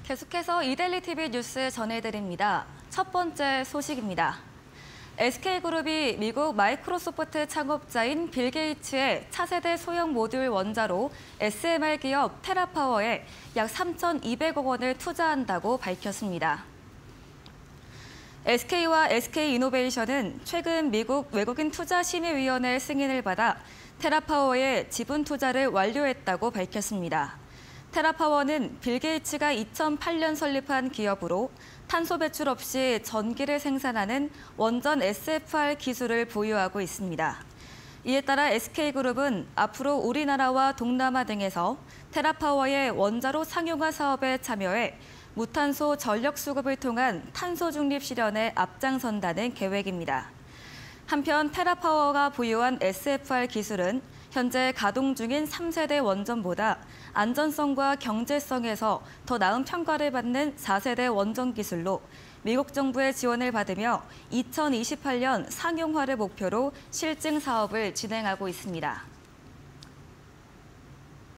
계속해서 이데일리 TV 뉴스 전해드립니다. 첫 번째 소식입니다. SK그룹이 미국 마이크로소프트 창업자인 빌 게이츠의 차세대 소형 모듈 원자로 SMR 기업 테라파워에 약 3,200억 원을 투자한다고 밝혔습니다. SK와 SK이노베이션은 최근 미국 외국인 투자심의위원회 승인을 받아 테라파워에 지분 투자를 완료했다고 밝혔습니다. 테라파워는 빌 게이츠가 2008년 설립한 기업으로 탄소 배출 없이 전기를 생산하는 원전 SFR 기술을 보유하고 있습니다. 이에 따라 SK그룹은 앞으로 우리나라와 동남아 등에서 테라파워의 원자로 상용화 사업에 참여해 무탄소 전력 수급을 통한 탄소 중립 실현에 앞장선다는 계획입니다. 한편 테라파워가 보유한 SFR 기술은 현재 가동 중인 3세대 원전보다 안전성과 경제성에서 더 나은 평가를 받는 4세대 원전 기술로 미국 정부의 지원을 받으며 2028년 상용화를 목표로 실증 사업을 진행하고 있습니다.